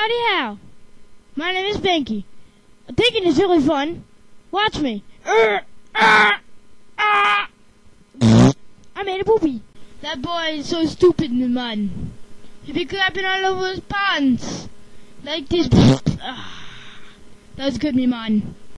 Howdy how. My name is Pinky. Thinking is really fun. Watch me. I made a poopy. That boy is so stupid in the mud. He'd be clapping all over his pants. Like this. That was good, me man.